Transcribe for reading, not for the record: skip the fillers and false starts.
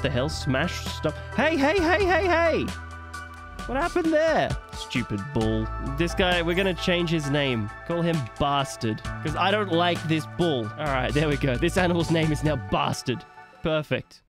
the hell? Smash, stop. Hey, hey, hey, hey, hey! What happened there? Stupid bull. This guy, we're gonna change his name. Call him Bastard. Because I don't like this bull. All right, there we go. This animal's name is now Bastard. Perfect.